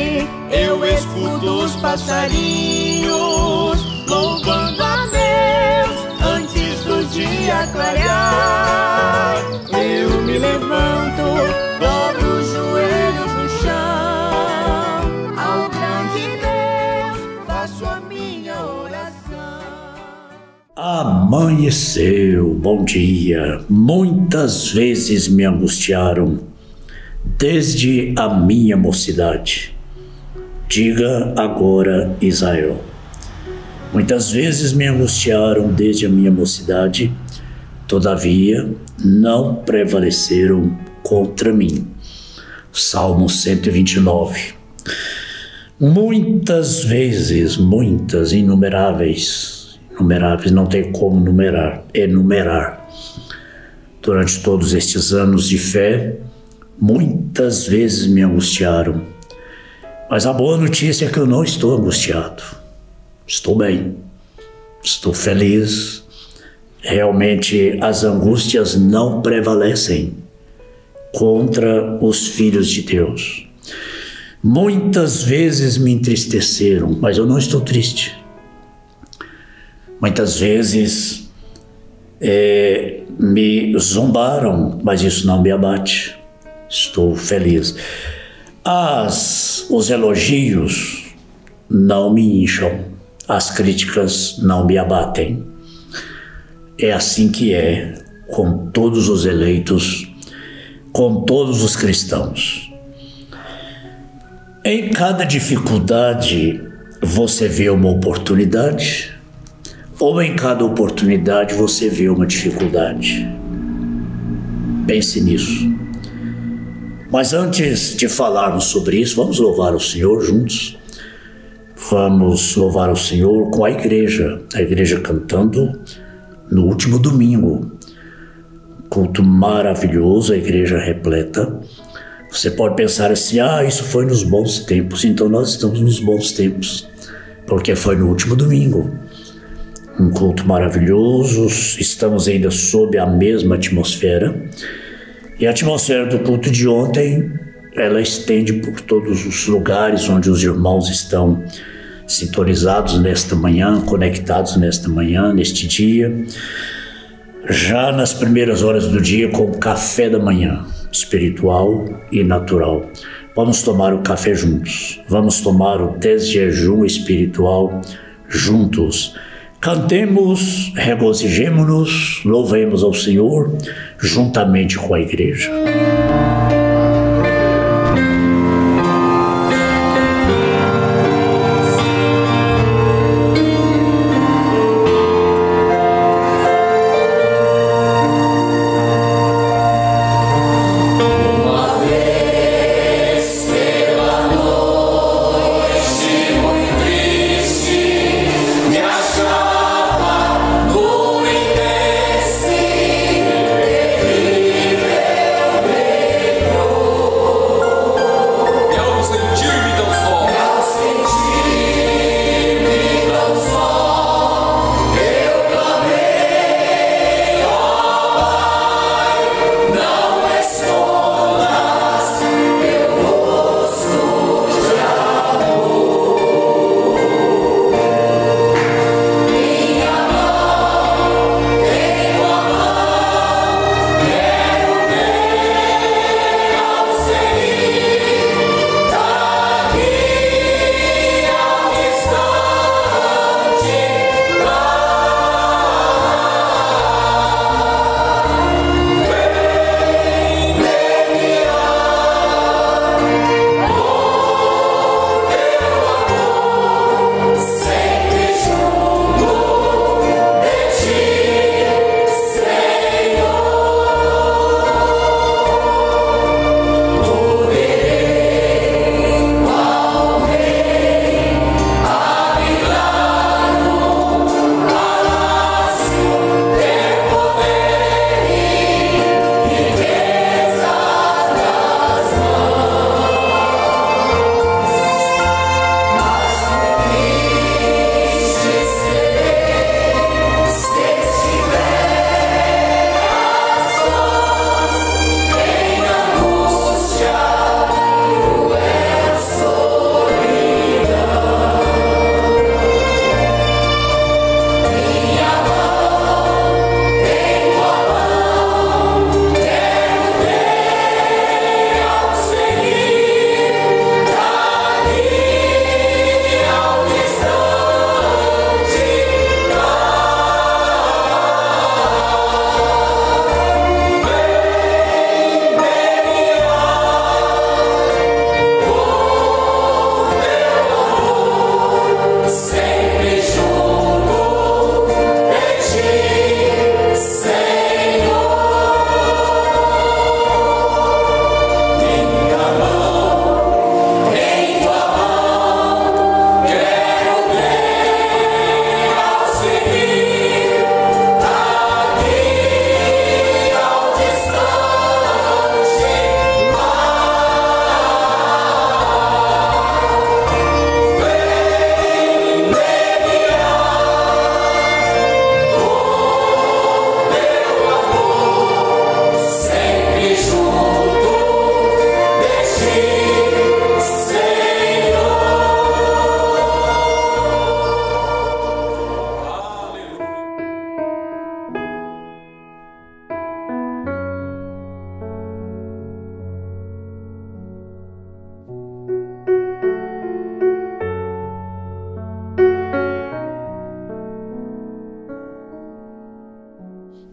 eu escuto os passarinhos louvando a Deus antes do dia clarear. Eu me levanto, dobro os joelhos no chão, ao grande Deus faço a minha oração. Amanheceu, bom dia. Muitas vezes me angustiaram desde a minha mocidade. Diga agora, Israel. Muitas vezes me angustiaram desde a minha mocidade, todavia não prevaleceram contra mim. Salmo 129. Muitas vezes, muitas, inumeráveis, não tem como enumerar. Durante todos estes anos de fé, muitas vezes me angustiaram. Mas a boa notícia é que eu não estou angustiado. Estou bem, estou feliz. Realmente as angústias não prevalecem contra os filhos de Deus. Muitas vezes me entristeceram, mas eu não estou triste. Muitas vezes me zombaram, mas isso não me abate. Estou feliz. Os elogios não me incham. As críticas não me abatem. É assim que é com todos os eleitos, com todos os cristãos. Em cada dificuldade você vê uma oportunidade, ou em cada oportunidade você vê uma dificuldade. Pense nisso. Mas antes de falarmos sobre isso, vamos louvar o Senhor juntos. Vamos louvar o Senhor com a igreja cantando no último domingo. Culto maravilhoso, a igreja repleta. Você pode pensar assim, isso foi nos bons tempos. Então nós estamos nos bons tempos, porque foi no último domingo. Um culto maravilhoso, estamos ainda sob a mesma atmosfera. E a atmosfera do culto de ontem, ela estende por todos os lugares onde os irmãos estão sintonizados nesta manhã, conectados nesta manhã, neste dia. Já nas primeiras horas do dia, com o café da manhã, espiritual e natural. Vamos tomar o café juntos. Vamos tomar o desjejum espiritual juntos. Cantemos, regozijemo-nos, louvemos ao Senhor juntamente com a igreja.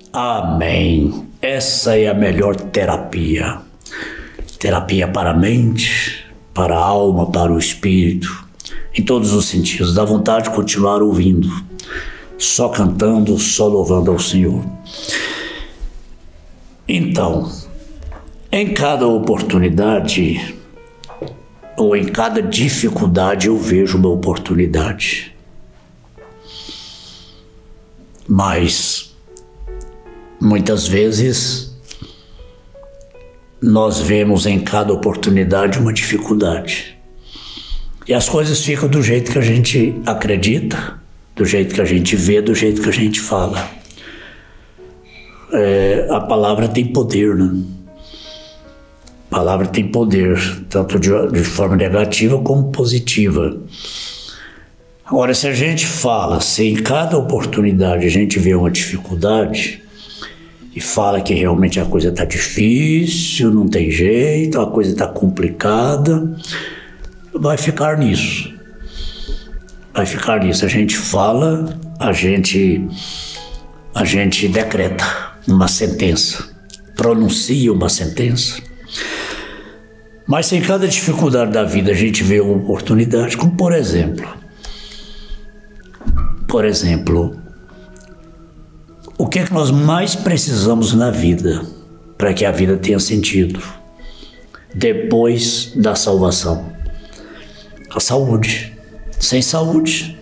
Amém. Essa é a melhor terapia. Terapia para a mente, para a alma, para o espírito, em todos os sentidos. Dá vontade de continuar ouvindo, só cantando, só louvando ao Senhor. Então, em cada oportunidade, ou em cada dificuldade, eu vejo uma oportunidade. Mas, muitas vezes, nós vemos em cada oportunidade uma dificuldade. E as coisas ficam do jeito que a gente acredita, do jeito que a gente vê, do jeito que a gente fala. A palavra tem poder, né? A palavra tem poder, tanto de forma negativa como positiva. Agora, se a gente fala, se em cada oportunidade a gente vê uma dificuldade e fala que realmente a coisa está difícil, não tem jeito, a coisa está complicada, vai ficar nisso. Vai ficar nisso. A gente fala, a gente decreta uma sentença, pronuncia uma sentença. Mas se em cada dificuldade da vida a gente vê uma oportunidade, como por exemplo, o que é que nós mais precisamos na vida para que a vida tenha sentido depois da salvação? A saúde. Sem saúde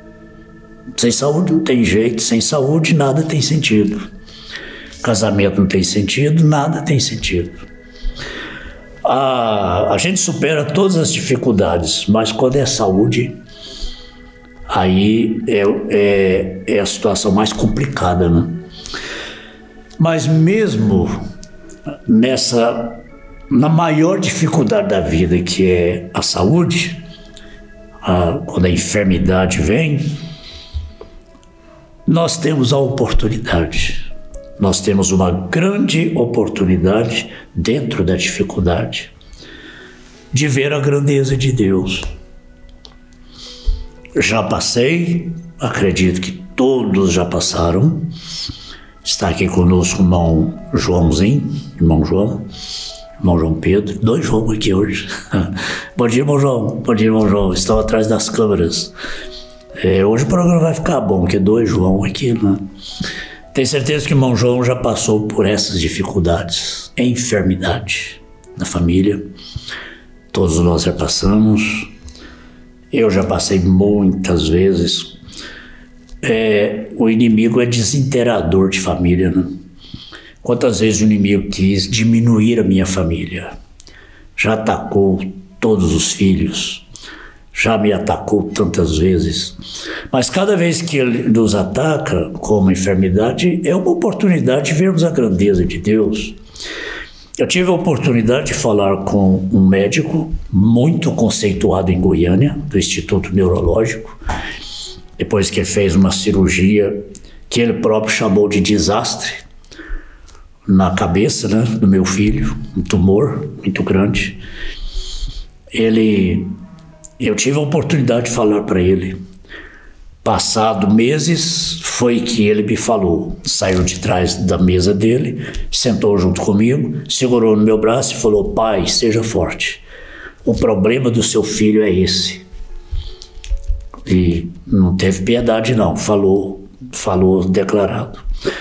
não tem jeito, sem saúde nada tem sentido. Casamento não tem sentido, nada tem sentido. A gente supera todas as dificuldades, mas quando é saúde, aí é a situação mais complicada, né? Mas mesmo na maior dificuldade da vida, que é a saúde, quando a enfermidade vem, nós temos a oportunidade. Nós temos uma grande oportunidade dentro da dificuldade de ver a grandeza de Deus. Já passei, acredito que todos já passaram. Está aqui conosco o irmão Joãozinho, irmão João Pedro, 2 João aqui hoje. Bom dia, irmão João, estão atrás das câmeras. Hoje o programa vai ficar bom, porque 2 João aqui, né? Tenho certeza que o irmão João já passou por essas dificuldades, enfermidade na família. Todos nós já passamos. Eu já passei muitas vezes. O inimigo é desintegrador de família, né? Quantas vezes o inimigo quis diminuir a minha família? Já atacou todos os filhos. Já me atacou tantas vezes. Mas cada vez que ele nos ataca com uma enfermidade, é uma oportunidade de vermos a grandeza de Deus. Eu tive a oportunidade de falar com um médico muito conceituado em Goiânia, do Instituto Neurológico, depois que ele fez uma cirurgia que ele próprio chamou de desastre na cabeça, né, do meu filho, um tumor muito grande. Eu tive a oportunidade de falar para ele. Passado meses, foi que ele me falou. Saiu de trás da mesa dele, sentou junto comigo, segurou no meu braço e falou: pai, seja forte. O problema do seu filho é esse. E não teve piedade não, falou declarado.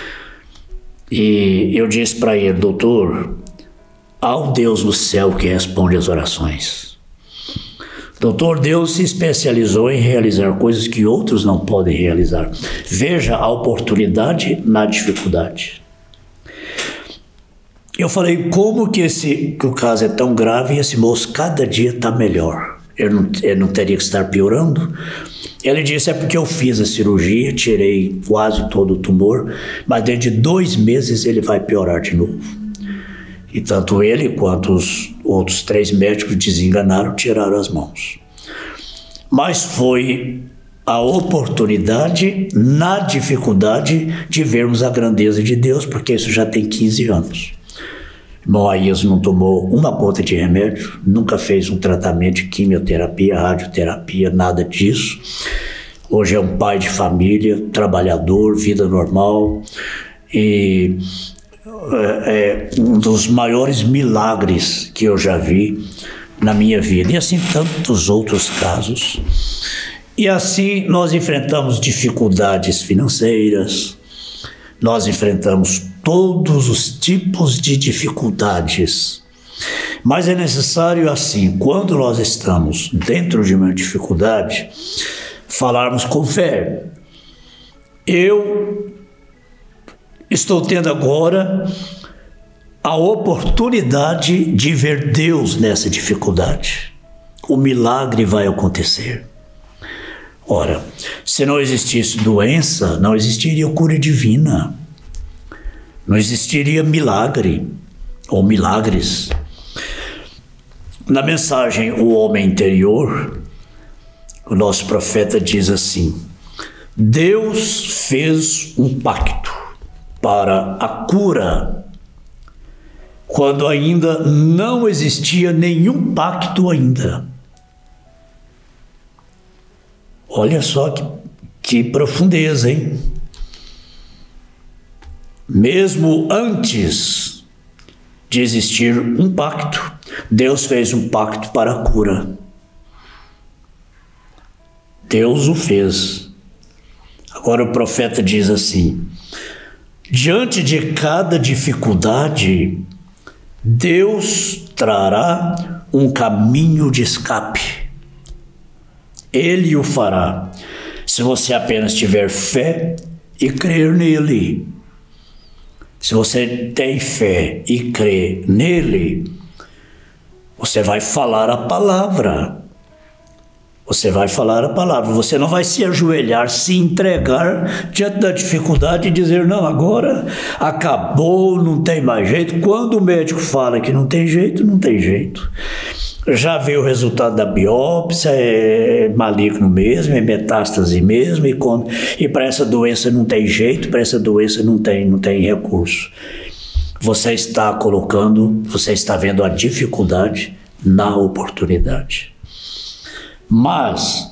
E eu disse para ele: doutor, há um Deus no céu que responde às orações. Doutor, Deus se especializou em realizar coisas que outros não podem realizar. Veja a oportunidade na dificuldade. Eu falei: como que o caso é tão grave e esse moço cada dia está melhor? Ele não teria que estar piorando? Ele disse: é porque eu fiz a cirurgia, tirei quase todo o tumor, mas dentro de 2 meses ele vai piorar de novo. E tanto ele quanto os outros 3 médicos desenganaram, tiraram as mãos. Mas foi a oportunidade, na dificuldade, de vermos a grandeza de Deus, porque isso já tem 15 anos. Irmão Aías não tomou uma gota de remédio, nunca fez um tratamento de quimioterapia, radioterapia, nada disso. Hoje é um pai de família, trabalhador, vida normal. e é um dos maiores milagres que eu já vi na minha vida, e assim tantos outros casos. E assim nós enfrentamos dificuldades financeiras, nós enfrentamos todos os tipos de dificuldades. Mas é necessário, assim, quando nós estamos dentro de uma dificuldade, falarmos com fé. Eu estou tendo agora a oportunidade de ver Deus nessa dificuldade. O milagre vai acontecer. Ora, se não existisse doença, não existiria cura divina. Não existiria milagre ou milagres. Na mensagem O Homem Interior, o nosso profeta diz assim: Deus fez um pacto para a cura, quando ainda não existia nenhum pacto ainda. Olha só que profundeza, hein? Mesmo antes de existir um pacto, Deus fez um pacto para a cura. Deus o fez. Agora o profeta diz assim: diante de cada dificuldade, Deus trará um caminho de escape. Ele o fará, se você apenas tiver fé e crer nele. Se você tem fé e crê nele, você vai falar a palavra. Você vai falar a palavra. Você não vai se ajoelhar, se entregar diante da dificuldade e dizer: não, agora acabou, não tem mais jeito. Quando o médico fala que não tem jeito, não tem jeito. Já veio o resultado da biópsia, é maligno mesmo, é metástase mesmo, e para essa doença não tem jeito, para essa doença não tem recurso. Você está vendo a dificuldade na oportunidade. Mas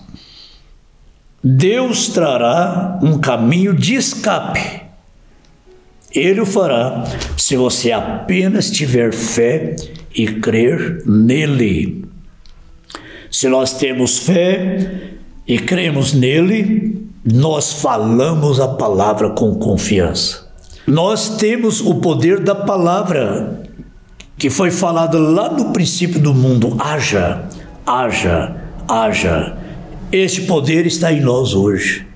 Deus trará um caminho de escape. Ele o fará se você apenas tiver fé e crer nele. Se nós temos fé e cremos nele, nós falamos a palavra com confiança. Nós temos o poder da palavra que foi falada lá no princípio do mundo: haja, haja, haja. Este poder está em nós hoje.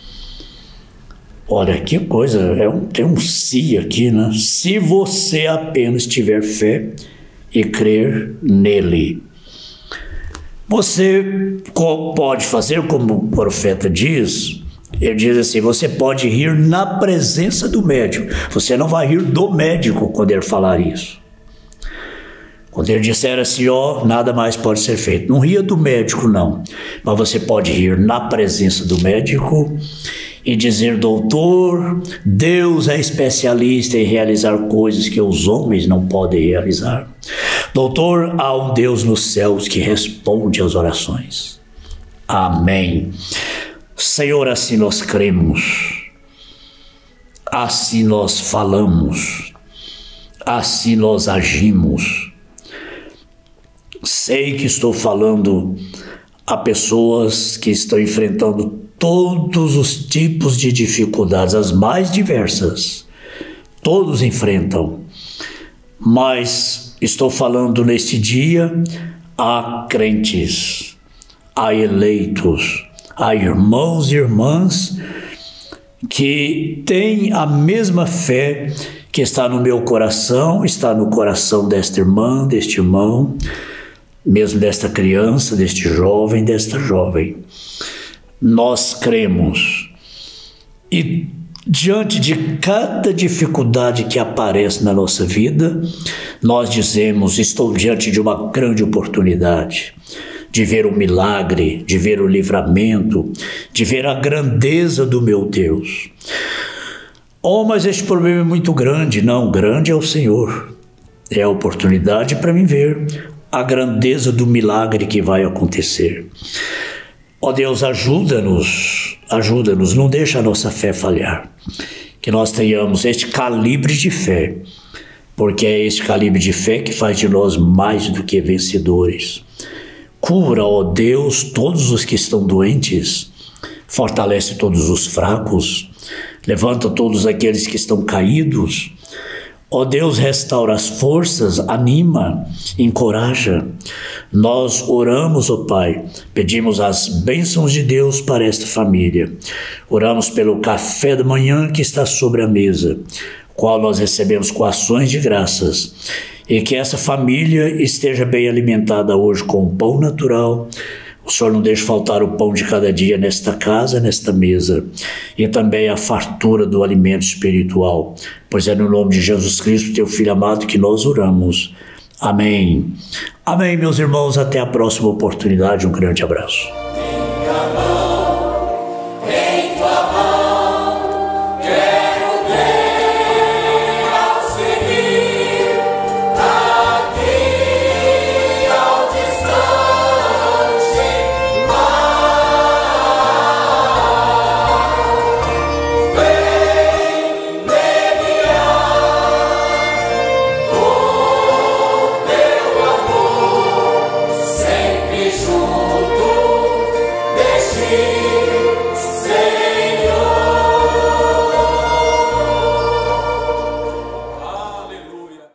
Olha que coisa, tem um se aqui, né? Se você apenas tiver fé e crer nele. Você pode fazer como o profeta diz. Ele diz assim: você pode rir na presença do médico. Você não vai rir do médico quando ele falar isso. Quando ele disser assim: ó, nada mais pode ser feito. Não ria do médico, não. Mas você pode rir na presença do médico e dizer: doutor, Deus é especialista em realizar coisas que os homens não podem realizar. Doutor, há um Deus nos céus que responde às orações. Amém. Senhor, assim nós cremos, assim nós falamos, assim nós agimos. Sei que estou falando a pessoas que estão enfrentando todos os tipos de dificuldades, as mais diversas. Todos enfrentam. Mas estou falando neste dia a crentes, a eleitos, a irmãos e irmãs que têm a mesma fé que está no meu coração, está no coração desta irmã, deste irmão, mesmo desta criança, deste jovem, desta jovem. Nós cremos, e diante de cada dificuldade que aparece na nossa vida, nós dizemos: estou diante de uma grande oportunidade de ver o milagre, de ver o livramento, de ver a grandeza do meu Deus. Oh, mas este problema é muito grande. Não, grande é o Senhor. É a oportunidade para mim ver a grandeza do milagre que vai acontecer. Ó Deus, ajuda-nos, não deixa a nossa fé falhar. que nós tenhamos este calibre de fé, porque é este calibre de fé que faz de nós mais do que vencedores. Cura, ó Deus, todos os que estão doentes, fortalece todos os fracos, levanta todos aqueles que estão caídos. Ó Deus, restaura as forças, anima, encoraja. Nós oramos, ó Pai, pedimos as bênçãos de Deus para esta família. Oramos pelo café da manhã que está sobre a mesa, qual nós recebemos com ações de graças, e que essa família esteja bem alimentada hoje com o pão natural. O Senhor não deixe faltar o pão de cada dia nesta casa, nesta mesa, e também a fartura do alimento espiritual, pois é no nome de Jesus Cristo, teu Filho amado, que nós oramos. Amém. Amém, meus irmãos, até a próxima oportunidade, um grande abraço.